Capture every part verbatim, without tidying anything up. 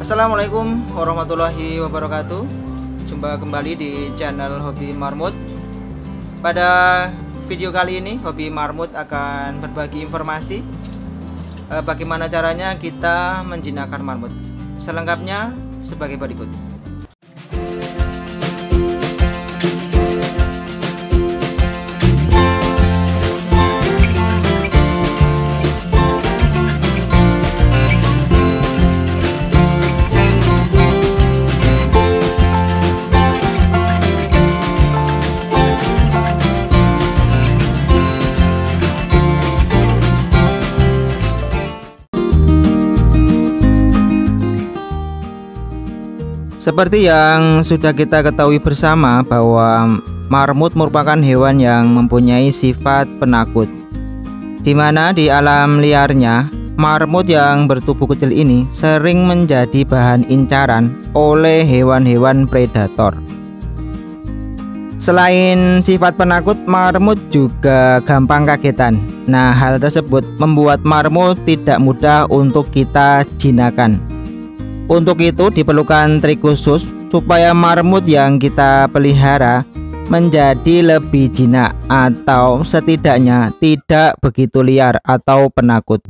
Assalamualaikum warahmatullahi wabarakatuh. Jumpa kembali di channel Hobi Marmut. Pada video kali ini Hobi Marmut akan berbagi informasi eh, bagaimana caranya kita menjinakkan marmut. Selengkapnya sebagai berikut. Seperti yang sudah kita ketahui bersama bahwa marmut merupakan hewan yang mempunyai sifat penakut, di mana di alam liarnya marmut yang bertubuh kecil ini sering menjadi bahan incaran oleh hewan-hewan predator. Selain sifat penakut, marmut juga gampang kagetan. Nah, hal tersebut membuat marmut tidak mudah untuk kita jinakan. Untuk itu diperlukan trik khusus supaya marmut yang kita pelihara menjadi lebih jinak atau setidaknya tidak begitu liar atau penakut.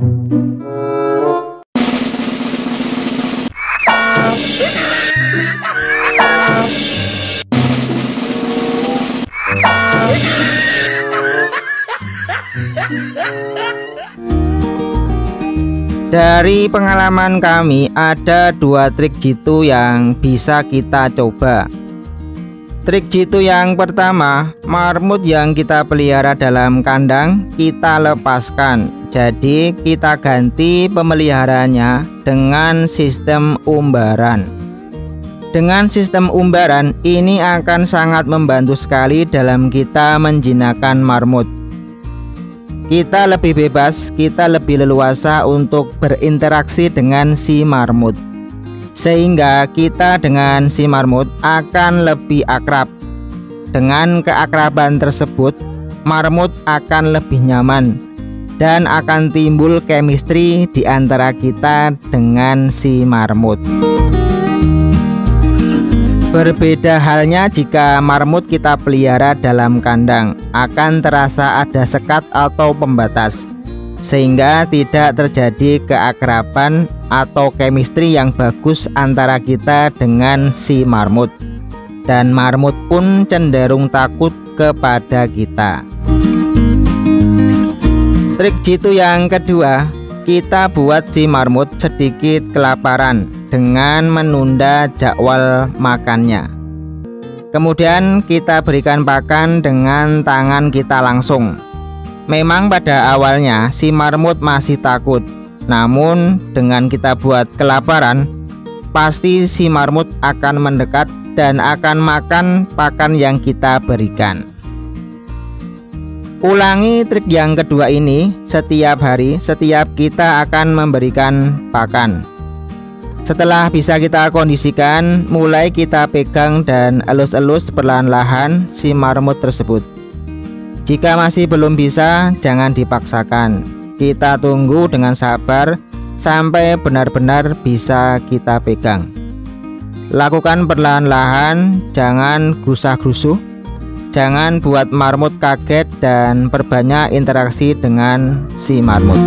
Dari pengalaman kami, ada dua trik jitu yang bisa kita coba. Trik jitu yang pertama, marmut yang kita pelihara dalam kandang kita lepaskan. Jadi kita ganti pemeliharaannya dengan sistem umbaran. Dengan sistem umbaran ini akan sangat membantu sekali dalam kita menjinakkan marmut. Kita lebih bebas, kita lebih leluasa untuk berinteraksi dengan si marmut, sehingga kita dengan si marmut akan lebih akrab. Dengan keakraban tersebut, marmut akan lebih nyaman dan akan timbul chemistry di antara kita dengan si marmut. Berbeda halnya jika marmut kita pelihara dalam kandang, akan terasa ada sekat atau pembatas, sehingga tidak terjadi keakraban atau chemistry yang bagus antara kita dengan si marmut, dan marmut pun cenderung takut kepada kita. Trik jitu yang kedua, kita buat si marmut sedikit kelaparan dengan menunda jadwal makannya. Kemudian kita berikan pakan dengan tangan kita langsung. Memang pada awalnya si marmut masih takut, namun dengan kita buat kelaparan, pasti si marmut akan mendekat dan akan makan pakan yang kita berikan. Ulangi trik yang kedua ini setiap hari, setiap kita akan memberikan pakan. Setelah bisa kita kondisikan, mulai kita pegang dan elus-elus perlahan-lahan si marmut tersebut. Jika masih belum bisa, jangan dipaksakan. Kita tunggu dengan sabar sampai benar-benar bisa kita pegang. Lakukan perlahan-lahan, jangan gusah-grusuh. Jangan buat marmut kaget dan perbanyak interaksi dengan si marmut.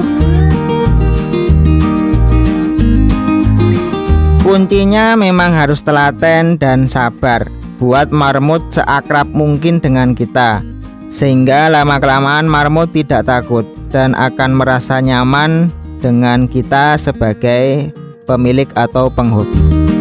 Kuncinya memang harus telaten dan sabar. Buat marmut seakrab mungkin dengan kita, sehingga lama-kelamaan marmut tidak takut dan akan merasa nyaman dengan kita sebagai pemilik atau penghobi.